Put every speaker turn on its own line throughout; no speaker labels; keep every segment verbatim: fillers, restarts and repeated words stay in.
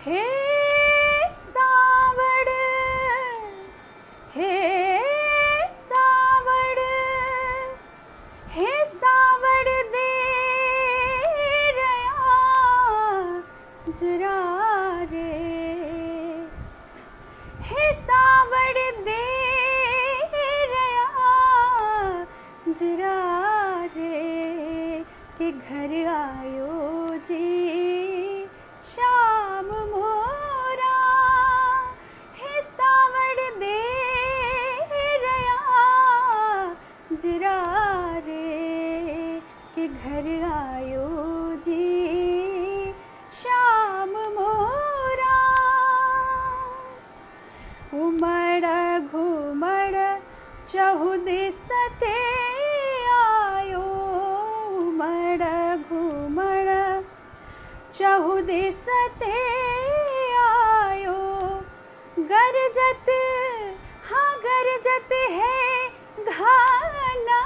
हे सावड़ हे सावड़ हे सावड़ दे रया जरा रे हे सावड़ दे रया जरा रे के घर आयो जी श्याम मोरा हे सावड़ दे रया जरा रे के घर आयो जी श्याम मोरा उमड़ घुमड़ चहुदिस ते आयो उमड़ घुमड़ चहुदिस ते आयो गरजत हाँ गरजत है घाना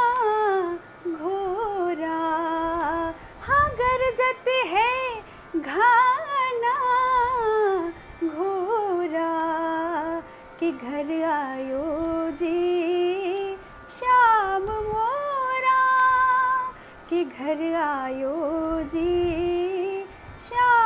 घोरा हाँ गरजत है घाना घोरा कि घर आयो जी श्याम मोरा कि घर आयो जी श्याम